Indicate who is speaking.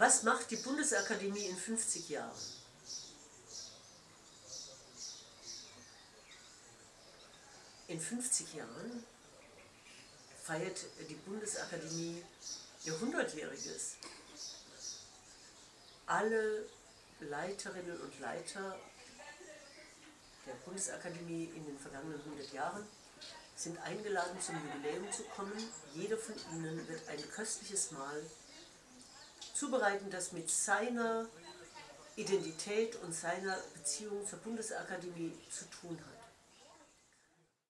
Speaker 1: Was macht die Bundesakademie in 50 Jahren? In 50 Jahren feiert die Bundesakademie ihr 100-jähriges. Alle Leiterinnen und Leiter der Bundesakademie in den vergangenen 100 Jahren sind eingeladen, zum Jubiläum zu kommen. Jeder von ihnen wird ein köstliches Mahl zubereiten, das mit seiner Identität und seiner Beziehung zur Bundesakademie zu tun hat.